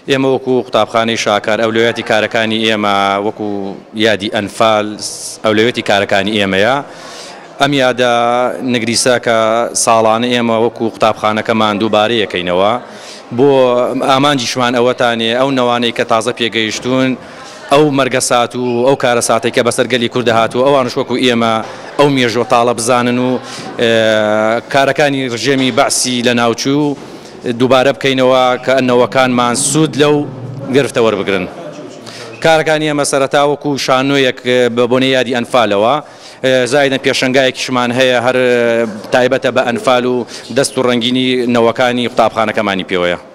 ئێمە وەکو قوتابخانەی شاکار ئەولوێتی کارەکانی ئێمە وەکو یادی ئەنفال ئەولوێتی کارەکانی ئێمەیە. ئەم یادە نگریسە کە ساڵانە ئێمە وەکو قوتابخانەکەمان دووبارە یەکەینەوە بۆ ئامانجیشمان ئەوەتانێ ئەو نەوانەی کە تازە پێگەیشتون ئەو مەرگەسات و ئەو کارە ساتێک کە بەسەر گەلی کوردە هاتووە ئەوانش وەکو ئێمە ئەو مێژۆتاڵە بزانن و کارەکانی ڕژێمی بەعسی لە ناوچوو دووبارە بکەینەوە کە ئەنەوەکانمان سوود لەو گرفتە وەربگرن. کارەکانی ئێمە سەرەتا وەکو شانۆیەک بە بۆنە یادی ئەنفالەوە زایدەن پێشەنگایەکیشمان هەیە هەر تایبەتە بە ئەنفال و دەست و ڕەنگینی نەوەکانی قوتابخانەکەمانی پێوەیە.